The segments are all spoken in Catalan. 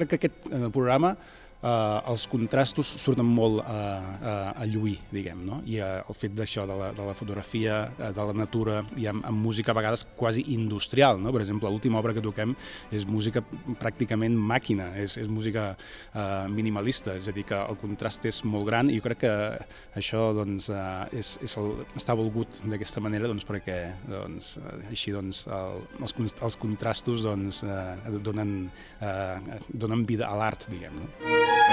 crec que aquest programa els contrastos surten molt a lluir, diguem, no? I el fet d'això, de la fotografia, de la natura, i amb música a vegades quasi industrial, no? Per exemple, l'última obra que toquem és música pràcticament màquina, és música minimalista, és a dir, que el contrast és molt gran, i jo crec que això està volgut d'aquesta manera perquè així els contrastos donen vida a l'art, diguem, no?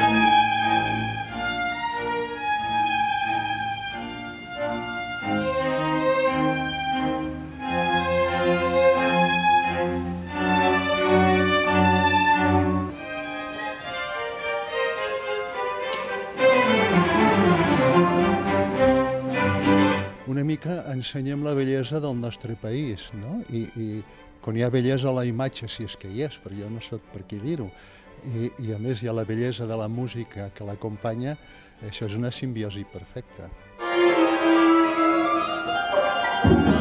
Una mica ensenyem la bellesa del nostre país, no? I quan hi ha bellesa a la imatge, si és que hi és, però jo no soc per aquí dir-ho, i a més hi ha la bellesa de la música que l'acompanya, això és una simbiosi perfecta.